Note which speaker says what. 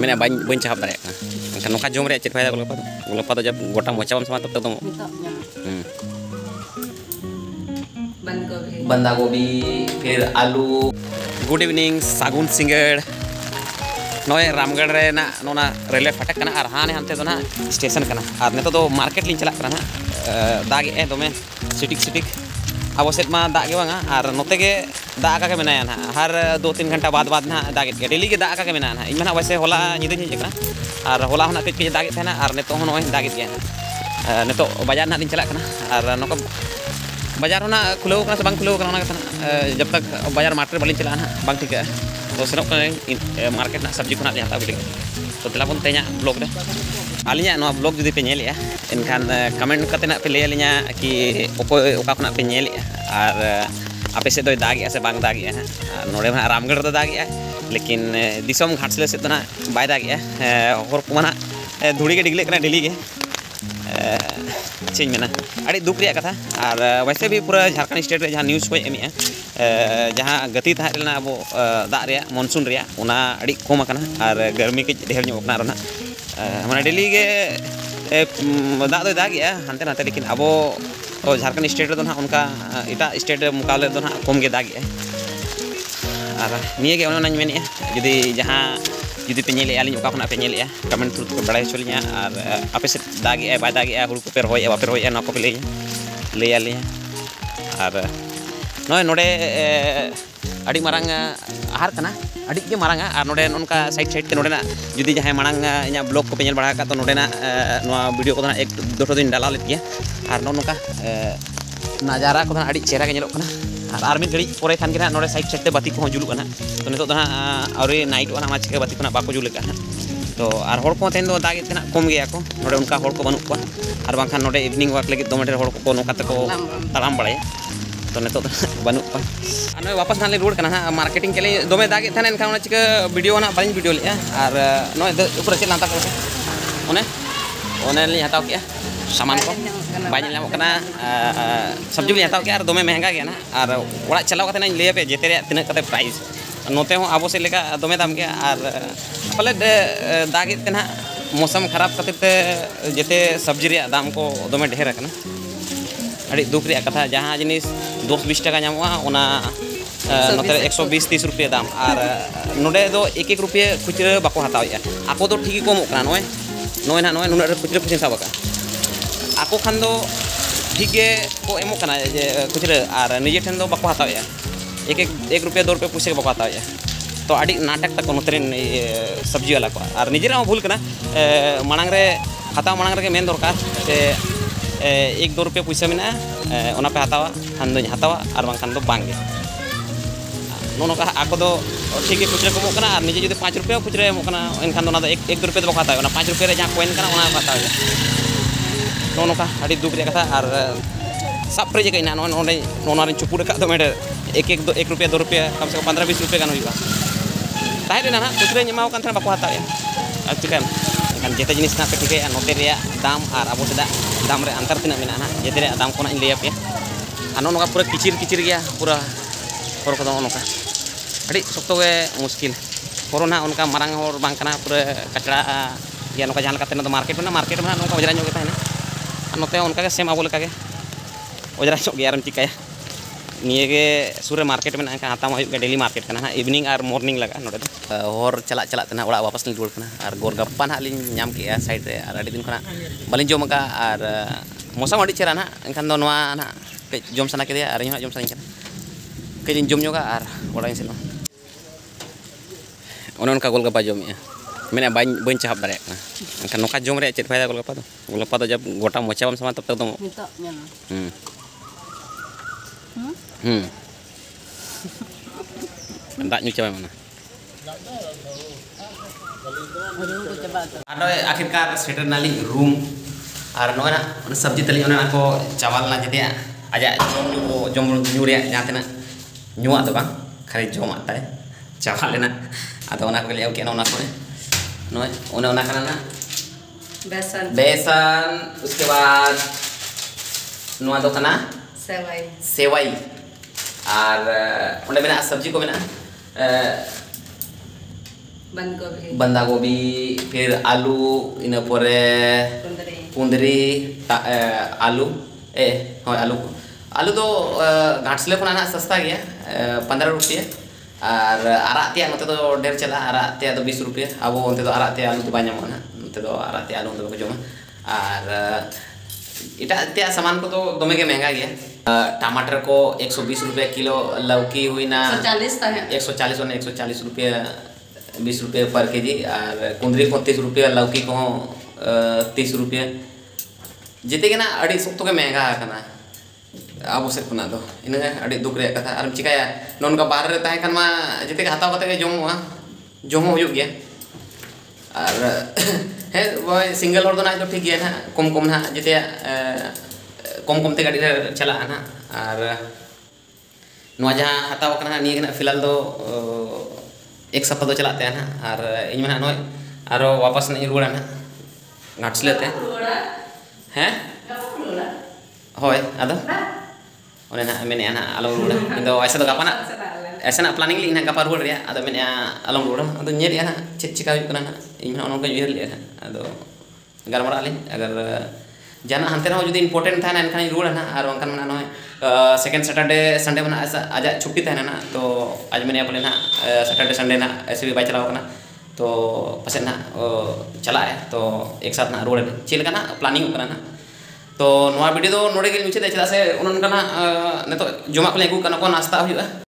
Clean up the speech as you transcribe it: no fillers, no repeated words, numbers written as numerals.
Speaker 1: मेना बन चाहब दारे एनखान नोका जम रे चेक फायदा गोलगप्पा जब गोटा मोचा बम समा तब तक बंदा गोभी फिर आलू। गुड इवनिंग सागुन सिंगड़ नॉय रामगढ़ रे ना नोना रेलवे फाटक कना और हाने हानते दो ना स्टेशन कना और नेतो दो मार्केट लिंग चला कना दाग ए दोमे सिटिक सिटिक अब सेट मा दाग के बांगा और नोते के दाग का मेना ना हर 2-3 घंटा बाद ना दाग के डेली के दाग का मेना ना इन वैसे होला निदे हिज कना और होला हना कज दाग थे और नेतो नॉय दाग गया नेतो बाजार ना लिंग चला कना और नोका बाजार होना खुलो कना से बांग खुलो कना जब तक बाजार मार्केट बालिंग चला ना बांग ठीक है तो सेनोक मार्केट ना सब्जी खुना हता बिलिंग तो तेला बन तेना ब्लॉग रे आलिया नो ब्लॉग जुदी पे नेले एनखान कमेंट कते ना पे ले आलिया कि ओको ओका खुना पे नेले और आपे से दो दाग से बांग दाग नोड़े रामगढ़ दो दाग लेकिन दिसम घाटसले से तो ना बाय दाग हर को ना धुड़ी के डिगले कना डेली के चेंज मेना अड़ी दुख रे कथा और वैसे भी पूरा झारखंड स्टेट रे जहां न्यूज़ को एमी जहां गति तहना अब दाग रे मनसून रे उना अड़ी कम और गर्मी के ढेर ना माने डेली के दाग दो दाग हानते नाते लेकिन अब झारखंड स्टेट रे उनका एटा स्टेट मुकाबले दो कम के दाग और निये के ओना मेने जुदी जहां जुदी पे नेले आलिन ओका खुना पे नेले कमेंट थ्रू को बड़ाई चलिया और आपे से दाग बाय दाग हुड़ को पे रोय बापे रोय ना को पे ले आले और नय नोडे अड़ी मारंग आहार कना अड़ी के मारंग और नोडे उनका साइड साइड ते नोडे ना जुदी जहां मारंग इना ब्लॉग को पे नेल बड़ा का तो नोडे ना नोआ वीडियो को ना एक दो दिन डाला लेत गया और नोका नजारा को अड़ी चेहरा के नेलो कना और मिद घड़ी परे खान के ना नोडे साइड साइड ते बाती को जुलु कना तो नितो ना औरे नाइट wana मा चिके बाती को ना बाको जुल का तो और हर को तेन दो दाग तेना कम गया को नोडे उनका हर को बनु को और बांखान नोडे इवनिंग वॉक लगी दो मिनट हर को नोका ते को तालाम बड़ाया तो नितो बनु को अन वापस नाले रोड कना मार्केटिंग के लिए दोमे दाग थाने एनखान ओना चिके वीडियो ना बालिन वीडियो ले और नोय ऊपर से लांता को ओने li हटाव के सामान को बाइन नाम कना सब्जी li हटाव के और दोमे महंगा गया ना और ओड़ा चलाव कते ना ले पे जेते रे तिना कते प्राइस नोते हो आबो से लेका दोमे दाम के और पले दाग तेना मौसम खराब खातिर ते जेते सब्जी रे दाम को दोमे ढेर कना अड़ी दुख रे कथा जहां जिनिस 10-20 टका नामवा ओना नोते 120-30 रुपया दाम और नोडे दो 1-1 रुपया खुचरा बाको हतावया आको तो ठीक कम कना नय ना नय नुना खुचरा खुचरा साबका आको खान दो ठीक को एमो कना जे खुचरा और निजे ठन दो बाको हतावया 1 रुपया 2 रुपया पैसे बाको हतावया तो अड़ी नाटक तक नोतरेन सब्जी वाला को और निजे रे भूल कना मांग रे हताव मांग रे मेन दरकार से 1-2 रुपया पैसा मेना ओना पे हतावा खान दो हतावा और बांखान दो बांगे नोका आको दो ठीक है खुचरा कमो कना और निजे जुदी 5 रुपया खुचरा एमो कना एनखान दो ना 1-2 रुपया दो बाको हतावा 5 रुपया रे जहां कॉइन कना ओना हतावा नोका अड़ी दुख रे कथा और सब प्रेज के ना नोने नोना रे चुपुर का दो मेडे 1 रुपया 2 रुपया कम से कम 15-20 रुपया गान हुईबा ताहे ना खुचरा एमाव कान बाको हतावा और chicken kan jete jenis na pe note rea dam ar abo seda dam re antar tina mena na jete rea dam kona in leya pe ano noka pura kicir gya pura hor ko noka adi sokto ge muskil corona unka marang hor bang kana pura kachra ya noka jahan katena to market na noka ojra nyok ta na anote unka ge sem abo leka ge ojra nyok ge aram chikaya निये के सूर्य market में ना हाथा के daily market करना evening और morning लगा नोडे और चला तना ओड़ा वापस लिंग रुआड़ कना और गोरगप्पा ना लिंग नाम के साइड रे और अड़ी दिन खना बालिंग जम का और मौसम अड़ी चेहरा ना एनखान दो नोआ ना के जम सना के और इन जम सना के जम जोगा और ओड़ा सेन ओने उनका गोलगप्पा जमे मेना बन चाहब दारे एनखान नोका जम रे चेक फायदा गोलगप्पा तो जब गोटा मोचा बम समा तब तक दाग ᱧᱩ ᱪᱟᱵᱟᱭ ᱢᱟᱱᱟ आरो आखिरकार सेटर नाली रूम और नोना सब्जी तली ओना को चावल ना जते आजा जम ᱧᱩ रे जहां तना ᱧᱩᱣᱟ तो बांग खाली जमा ताय चावल लेना आदो ओना को ले के ओना को नोय ओना खाना ना बेसन उसके बाद नोआ दो खाना सेवाई और उन्हें मेना सब्जी को मेना
Speaker 2: बंदा गोभी फिर आलू इन परे कुंदरी आलू हाँ आलू आलू तो घाटसले को सस्ता गया 15 रुपये और आराग ते नोते तो ढेर चला आराग ते 20 रुपये अब उनते तो आराग ते आलू तो बामो ना नोते तो आराग ते आलू को जमा और इटा ते सामान को तो दमे के महंगा गया टमाटर को 120 रुपये किलो लौकी हुई ना 140 और 140 रुपये 20 रुपये पर केजी और कुंदरी को 30 रुपये लौकी को 30 रुपये जिते के ना अड़ी सुक्त के महंगा करना अब से खुना दो इन अड़ी दुख रे कथा और चिकाया नॉन का बाहर रहता है खान मा जिते के हताव कते जमो हो गया और है वो सिंगल और तो ना तो ठीक है ना कम कम ना जिते कम ते गाड़ी चला ना और नवा जहाँ हताव करना नहीं करना फिलहाल तो एक सप्ताह तो चलाते हैं ना और इन में ना और वापस नहीं रुड़ा ना घाट्स लेते हैं होय अदो ओने ना मैंने ना आलो रुड़ा इन तो ऐसा तो गापा ना ऐसा ना प्लानिंग ली ना गापा रुड़ रिया अदो मैंने आलो रुड़ा अदो नेल या ना चिका हुई ना इन में उनका उयर लिया अदो गरमरा ले अगर जाना हंते ना जो इम्पोर्टेंट था ना इनखान रुड़ा ना और उनका ना नॉय सेकंड सैटरडे संडे में ऐसा आज छुट्टी था ना तो आज मैंने अपने ना सैटरडे संडे ना ऐसे भी बाई चलाओ ना तो पसे ना चला है तो एक साथ ना रोड चल का ना प्लानिंग करना ना तो नवा वीडियो तो नोड़े के मुझे चला से उन्होंने ना ने तो जमा को लेगू करना को नाश्ता हुआ